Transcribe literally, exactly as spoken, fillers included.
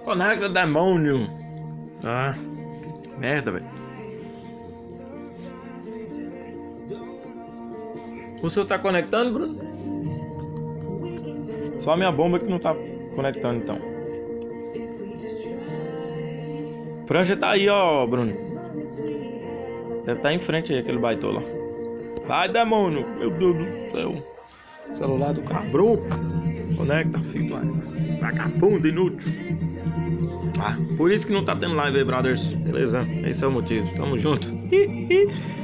Conecta, demônio. Ah, merda, velho. O seu tá conectando, Bruno? Só a minha bomba que não tá conectando, então. Prancha tá aí, ó, Bruno. Deve estar em frente aí, aquele baitola. Vai, demônio. Meu Deus do céu. Celular do cabruco. Conecta, filho. Vagabundo, inútil. Ah, por isso que não tá tendo live aí, brothers. Beleza? Esse é o motivo. Tamo junto.